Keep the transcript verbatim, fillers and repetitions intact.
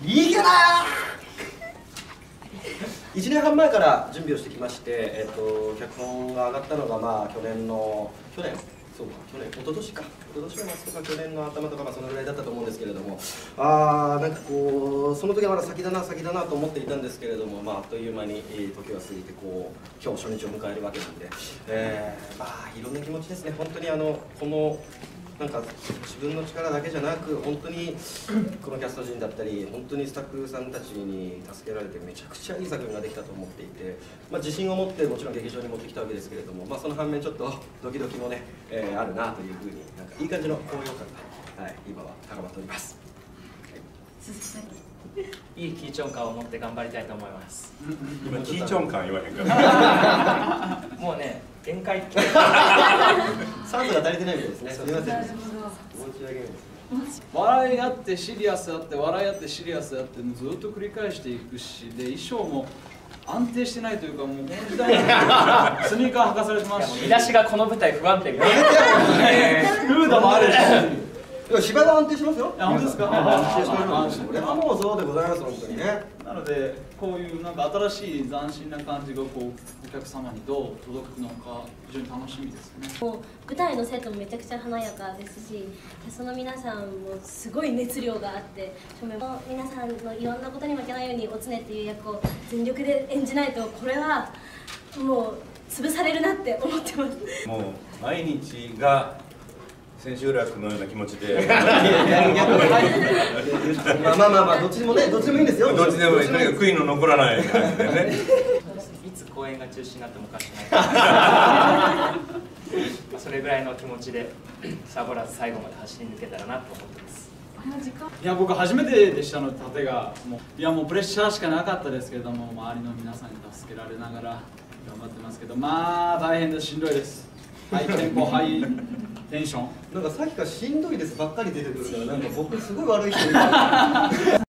いけなーいちねんはん前から準備をしてきまして、えっと、脚本が上がったのが、まあ、去年の去年そうか去年一昨年か一昨年の末とか去年の頭とか、まあ、そのぐらいだったと思うんですけれども、あーなんかこうその時はまだ先だな先だなと思っていたんですけれども、まあ、あっという間に時は過ぎてこう今日初日を迎えるわけなんで、えー、まあいろんな気持ちですね。本当にあのこのなんか自分の力だけじゃなく、本当にこのキャスト陣だったり本当にスタッフさんたちに助けられてめちゃくちゃいい作品ができたと思っていて、まあ、自信を持ってもちろん劇場に持ってきたわけですけれども、まあ、その反面ちょっとドキドキもね、えー、あるなというふうになんかいい感じの高揚感が、はい、今は高まっております。 いい緊張感を持って頑張りたいと思います。 今緊張感言わへんからもうね限界酸素が足りてないみたいですね。すみません。申し訳ないです。 笑いあってシリアスあって笑いあってシリアスあってずっと繰り返していくし、で衣装も安定してないというか、もうこの時代にスニーカー履かされてますし、 見出しがこの舞台不安定がフードもあるし。 芝が安定しますよ。 本当ですか？ 安定してます。これはもうそうでございます、本当にね。 なので、こういうなんか新しい斬新な感じがこうお客様にどう届くのか非常に楽しみですね。 もう舞台のセットもめちゃくちゃ華やかですし、その皆さんもすごい熱量があって、皆さんのいろんなことに負けないようにおつねっていう役を全力で演じないと、これはもう潰されるなって思ってます。 もう毎日が千秋楽のような気持ちでまあまあまあまあ、どっちでもね、どっちでもいいんですよ。 どっちでもいい、とにかく悔いの残らない感じでね。 いつ公演が中止になってもおかしくないそれぐらいの気持ちでサボらず最後まで走り抜けたらなと思ってます。 いや、僕初めてでしたので、盾がもういやもうプレッシャーしかなかったですけれども、周りの皆さんに助けられながら頑張ってますけど、まあ大変です。しんどいです。ハイテンポハイテンション、 なんかさっきからしんどいですばっかり出てくるから、なんか僕すごい悪い人みたいな。